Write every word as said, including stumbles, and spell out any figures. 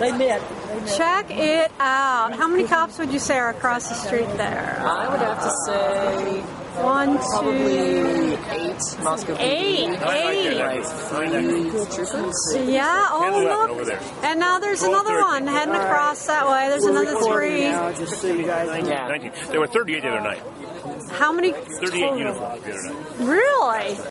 They met. They met. Check it out. How many cops would you say are across the street there? I would have to say One, probably two, eight Moscow P D. eight, eight. Like three troopers. Yeah, oh over look. there. And now there's another one heading across that way. There's another three. Now, just so you guys. Yeah. nineteen. There were thirty-eight the other night. How many thirty-eight total? uniforms the other night. Really?